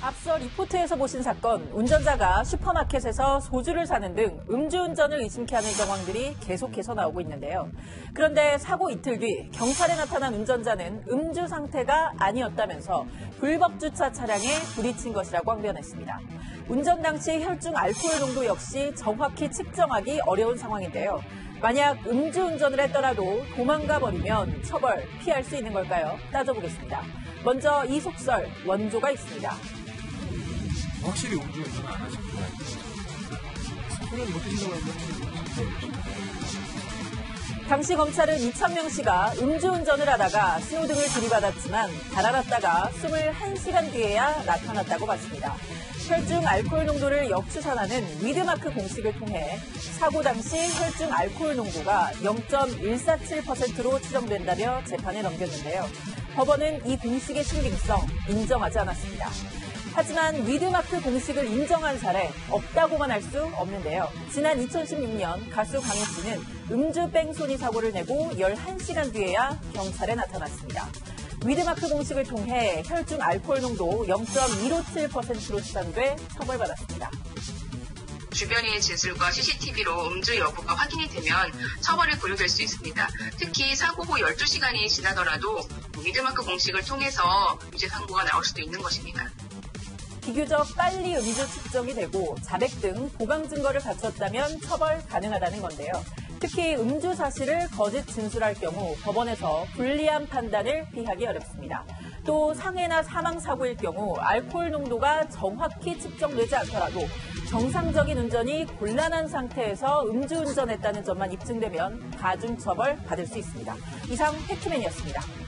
앞서 리포트에서 보신 사건, 운전자가 슈퍼마켓에서 소주를 사는 등 음주운전을 의심케 하는 정황들이 계속해서 나오고 있는데요. 그런데 사고 이틀 뒤 경찰에 나타난 운전자는 음주 상태가 아니었다면서 불법 주차 차량에 부딪힌 것이라고 항변했습니다. 운전 당시 혈중 알코올 농도 역시 정확히 측정하기 어려운 상황인데요. 만약 음주운전을 했더라도 도망가 버리면 처벌 피할 수 있는 걸까요? 따져보겠습니다. 먼저 이 속설 원조가 있습니다. 확실히 음주운전은 안 하셨구나. 술을 못 드신다고 했는데. 당시 검찰은 이창명 씨가 음주운전을 하다가 신호등을 들이받았지만 달아났다가 21시간 뒤에야 나타났다고 봤습니다. 혈중 알코올 농도를 역추산하는 위드마크 공식을 통해 사고 당시 혈중 알코올 농도가 0.147%로 추정된다며 재판에 넘겼는데요. 법원은 이 공식의 신빙성 인정하지 않았습니다. 하지만 위드마크 공식을 인정한 사례 없다고만 할 수 없는데요. 지난 2016년 가수 강희 씨는 음주 뺑소니 사고를 내고 11시간 뒤에야 경찰에 나타났습니다. 위드마크 공식을 통해 혈중 알코올 농도 0.157%로 추산돼 처벌받았습니다. 주변인의 진술과 CCTV로 음주 여부가 확인이 되면 처벌이 고려될 수 있습니다. 특히 사고 후 12시간이 지나더라도 위드마크 공식을 통해서 유죄 선고가 나올 수도 있는 것입니다. 비교적 빨리 음주 측정이 되고 자백 등 보강 증거를 갖췄다면 처벌 가능하다는 건데요. 특히 음주 사실을 거짓 진술할 경우 법원에서 불리한 판단을 피하기 어렵습니다. 또 상해나 사망 사고일 경우 알코올 농도가 정확히 측정되지 않더라도 정상적인 운전이 곤란한 상태에서 음주운전했다는 점만 입증되면 가중처벌 받을 수 있습니다. 이상 팩트맨이었습니다.